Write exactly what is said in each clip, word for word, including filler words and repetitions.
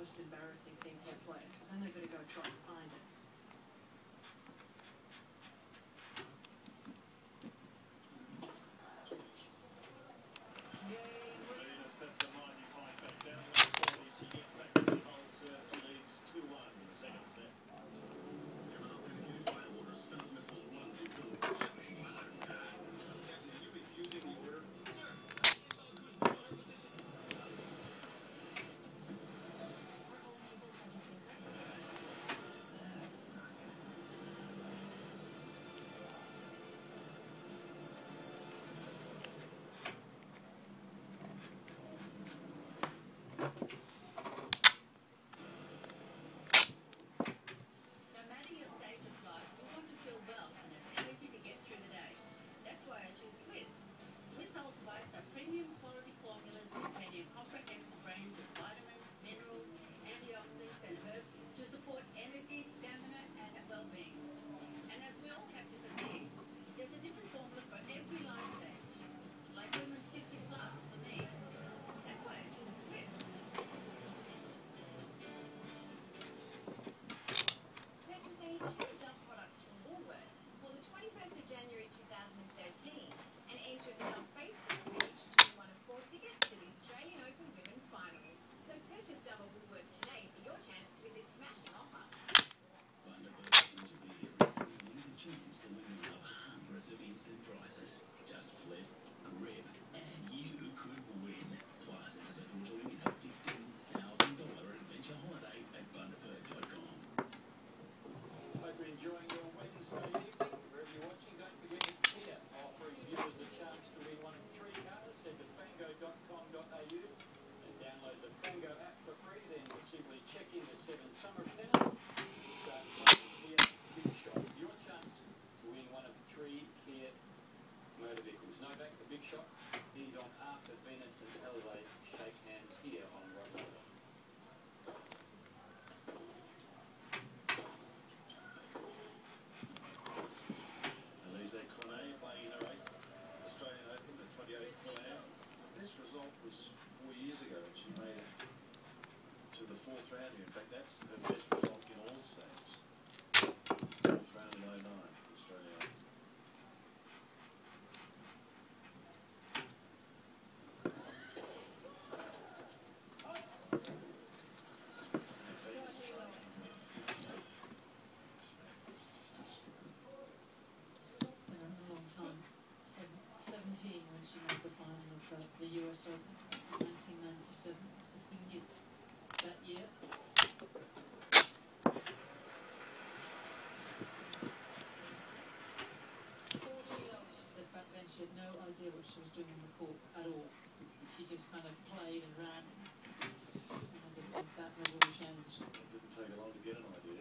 most embarrassing thing for a player, because then they've got to go try and find it. Summer tennis. Start playing Kia Big Shot. Your chance to win one of three Kia motor vehicles. Novak, the Big Shot. He's on after Venus and L A shake hands here on Rotorua. Alizé Cornet playing her eighth Australian Open, the twenty-eighth slam. This result was four years ago, and she made it to the fourth round here. In fact, that's her best result in all stages. Fourth round in oh nine, Australia. Been a long time. seventeen when she made the final of uh, the U S Open, nineteen ninety-seven. I think it's that year. She said back then she had no idea what she was doing on the court at all. She just kind of played and ran. And obviously that never will change. It didn't take her long to get an idea.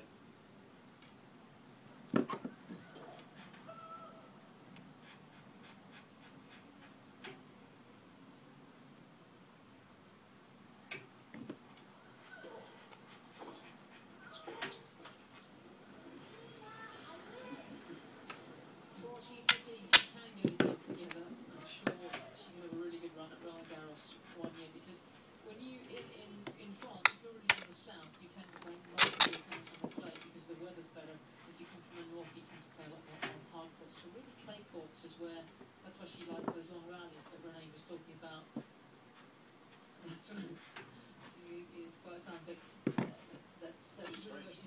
Is where that's why she likes those long rallies that Renee was talking about. That's right. She is quite something. Uh, that's that's really what she